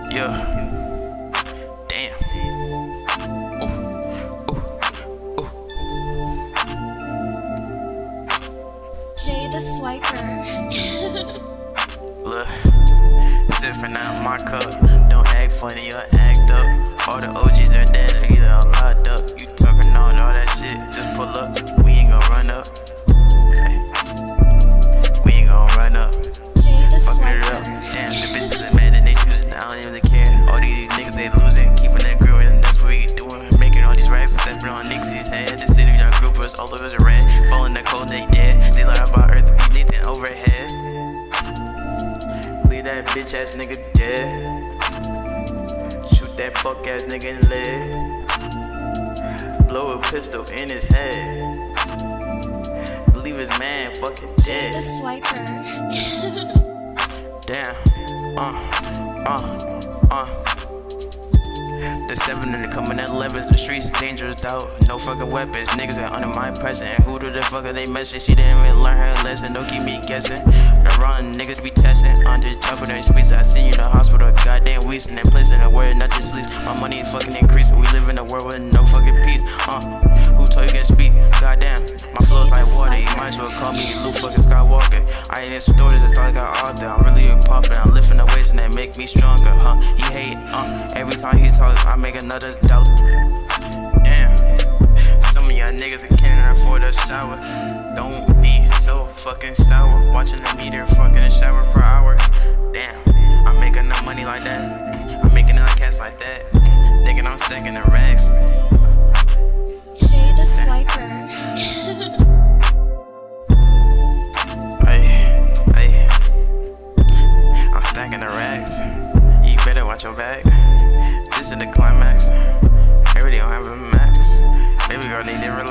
Yeah. Damn. Ooh. Ooh. Ooh. Jay the Swiper. Look. Sipping out my cup. Don't act funny or act up. All the OGs are dead, they're either all locked up. You talking on all that shit, just pull up. We ain't gon' run up. Hey. We ain't gon' run up. Fucking it up. Damn, the bitches are mad that they choosing. I don't even care. All these niggas they losing, keeping that grill, and that's what we doing. Making all these racks, stepping on niggas' head. The city young group was all over the red. Falling the cold, they dead. They lie about earth, we need that overhead. Leave that bitch ass nigga dead. Shoot that fuck ass nigga in the leg. Blow a pistol in his head. Leave his man fucking Jay the dead. Swiper. Damn. The 7 and the coming at 11s. The streets are dangerous doubt. No fucking weapons. Niggas are under my presence. Who the fuck are they messing? She didn't even learn her lesson. Don't keep me guessing. The wrong niggas be testing. Under chopping their sweets. I seen you in the hospital. Goddamn weeks in that place in the word. Not just sleep. My money fucking increasing. We live in a world with no fucking peace. Who told you can speak? Goddamn. My flow's like water. You might as well call me Luke fucking Skywalker. I ain't in stories. I thought I got all that. I'm really popping. I'm lifting the weights and that make me stronger. He hate. Every time he talks, I make another dollar. Damn. Some of y'all niggas can't afford a shower. Don't be so fucking sour. Watching the meter fucking a shower per hour. Damn. I'm making no money like that. I'm making it like cats like that. Thinking I'm stacking the racks. Jay the Swiper. I'm stacking the racks. You better watch your back. This is the climax. Everybody don't have a max. Baby girl need to relax.